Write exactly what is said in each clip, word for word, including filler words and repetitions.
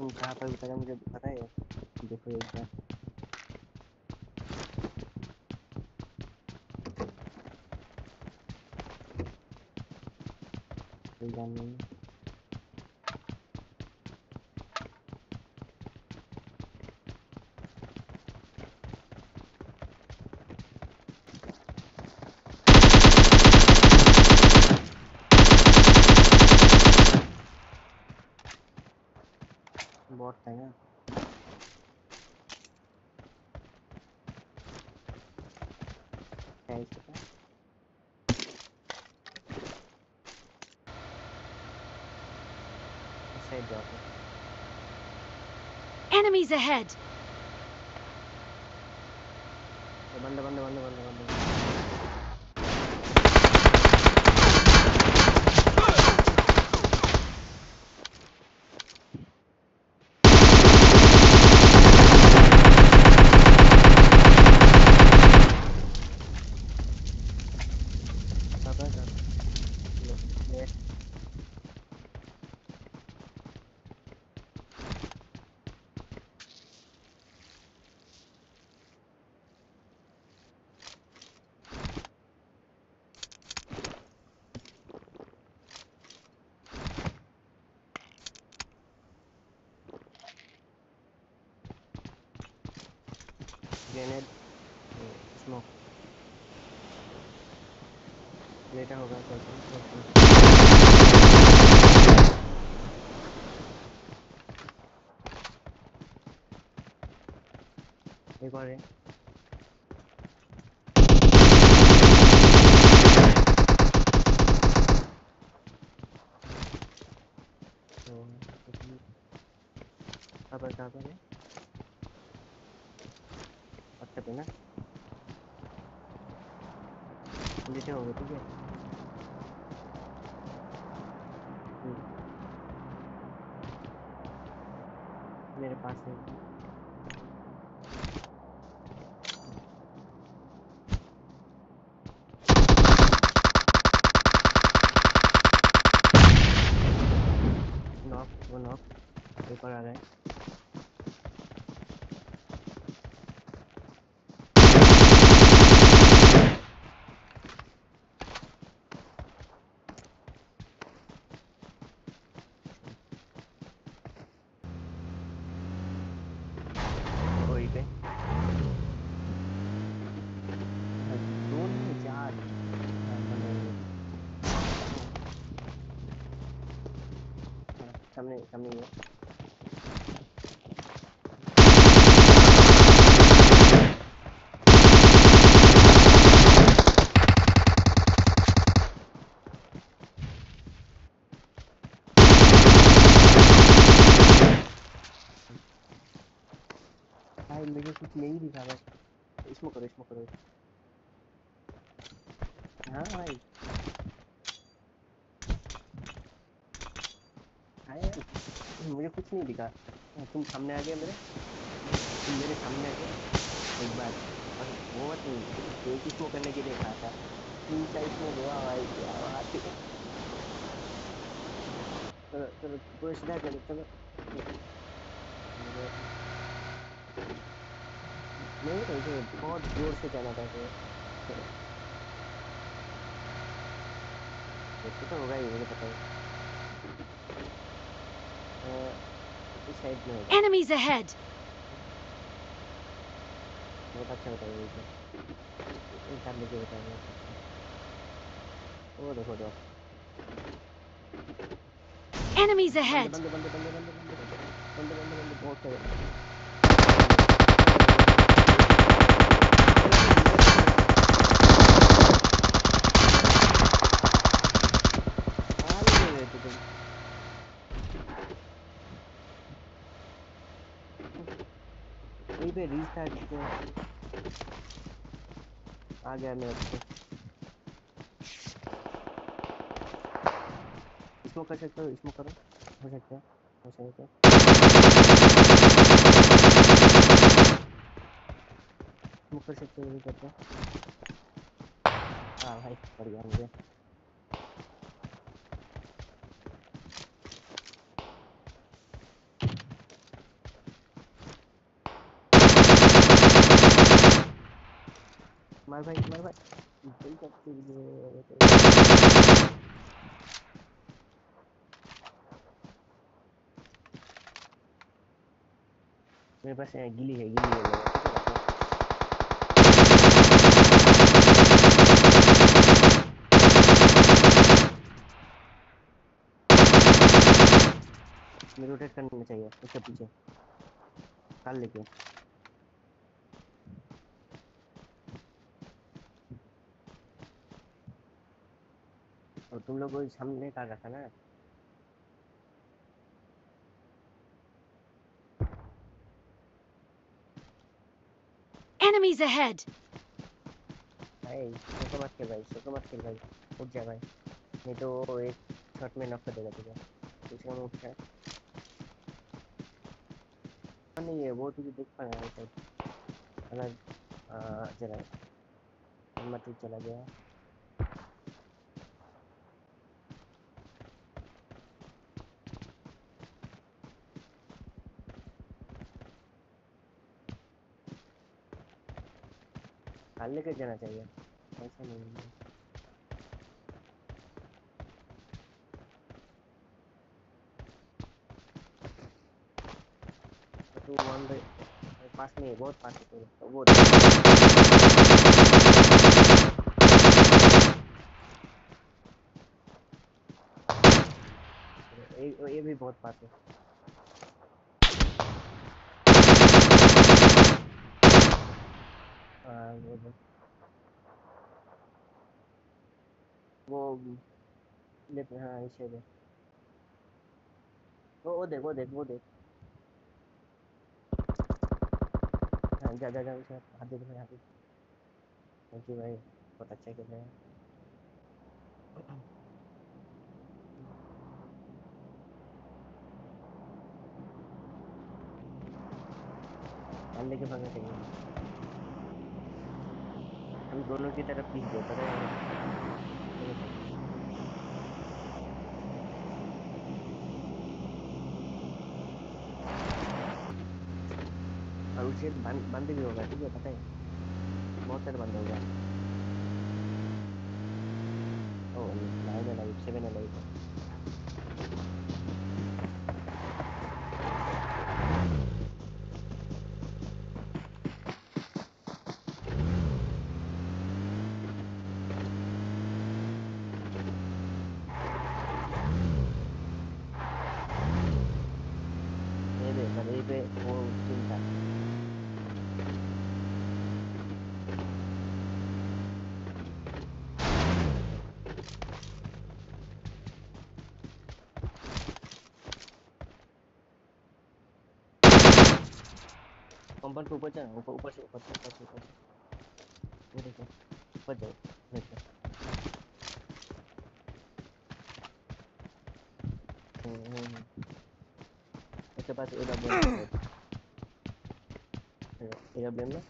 तुम कहाँ पर उतरा मुझे पता है। देखो एक बार कोई जान नहीं। बॉट है ना। क्या है इसके पास? इस साइड जाओ तो। Enemies ahead! बंद बंद बंद बंद बंद। कहाँ पर लो ये ग्रेनेड स्मोक लेटा होगा चलते। एक और है। तो कहाँ पर कहाँ पर है? अच्छा पे ना लेटे होंगे ठीक है। मेरे पास है। नॉक वो नॉक एक और आ रहा है। वही पे दो नहीं चार सामने सामने ही है। भाई मुझे कुछ नहीं दिखा बस। इसमें करो इसमें करो। हाँ भाई आए मुझे कुछ नहीं दिखा। तुम सामने आ गए मेरे। तुम मेरे सामने आ गए एक बार और वो मत नहीं एक ही स्मोक करने के लिए कहा था। तीन चार स्मोक हुआ भाई क्या बात है। चलो चलो पूरा सीधा चलो चलो। नहीं ऐसे बहुत जोर से जाना था तो ऐसे तो होगा ही मुझे पता है। अ, इस साइड में होगा। Enemies ahead! बहुत अच्छा बताया ये तो एक हाथ लेके बताया बहुत अच्छा। वो देखो दो Enemies बंदे ahead! बंदे बंदे बंदे बंदे बंदे बंदे बंदे बंदे बहुत सारे। तुम यहीं पे रीस्टार्ट आ गया मेरे को। स्मोक कर सकते हो स्मोक करो हो सकता है हो सकता है स्मोक कर सकते हो ये करते हो। हाँ भाई पड़ गया मुझे। मार भाई मार भाई कोई का चीज मेरे पास है गिली है गिली है मेरे ठीक है रखो मेरे रोटेट करना चाहिए उसके पीछे काल लेके और तुम लोग को सामने काल रखा ना Enemies ahead! भाई सोको मत खेल भाई सोको मत खेल भाई उठ जा भाई नहीं तो वो एक शॉट में नॉक कर देगा तुझे पीछे का उठ है नहीं है वो तुझे देख पा रहा है शायद अगर आ, जरा मत चला गया काल लेके जाना चाहिए ऐसा नहीं है तो तू वन बाई पास में है बहुत पास है तेरे तो वो ये ये भी बहुत पास है हाँ वो वो वो लेते हाँ इसे दे वो वो देख वो देख वो देख हाँ जा जा जा उसे हाथ दे दे भाई हाथ दे थैंक यू भाई बहुत अच्छा खेल रहे हैं काल लेके भागना चाहिए हम दोनों की तरफ पीस दे पता है और उसे बंद बंद भी होगा ठीक है पता है बहुत सारे बंद होगा ओ नाइन है लाइव सेवन है लाइव ये पे पर ये पे वो टीम था कंपाउंड के ऊपर चढ़ ऊपर ऊपर से ऊपर से ऊपर से ऊपर से वो देखो ऊपर जाओ देखो हम्म हम्म हम्म। उसके पास A W M A W M ना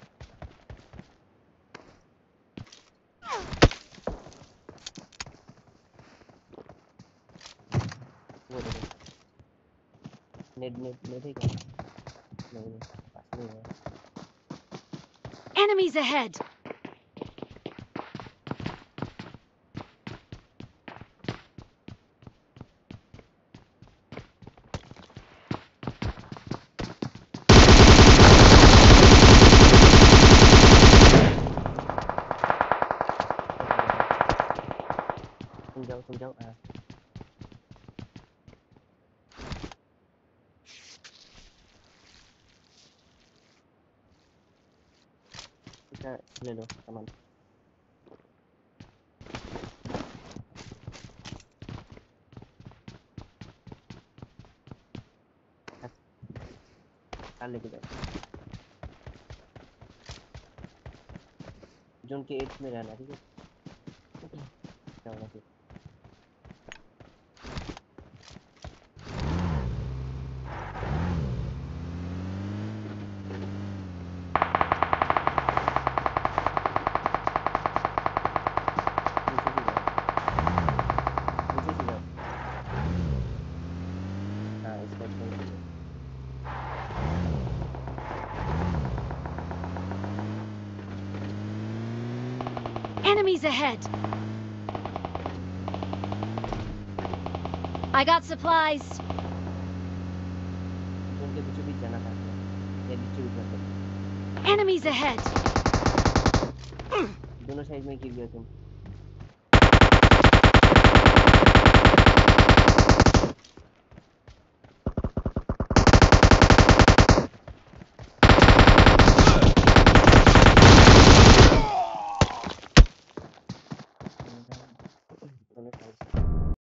वो देखो नेट नेट नेट है क्या नहीं नहीं पास नहीं है Enemies ahead! तुम जाओ तुम जाओ हाँ इसका ले लो सामान काल लेके जाओ जोन के एट में रहना ठीक है जाओ फिर नीचे से जाओ नीचे से जाओ हाँ इसका एक्सपेंस ले लो Enemies ahead. I got supplies. उनके बीचों बीच जाना था या बीचों बीच मतलब Enemies ahead. दोनों साइड में गिर गए तुम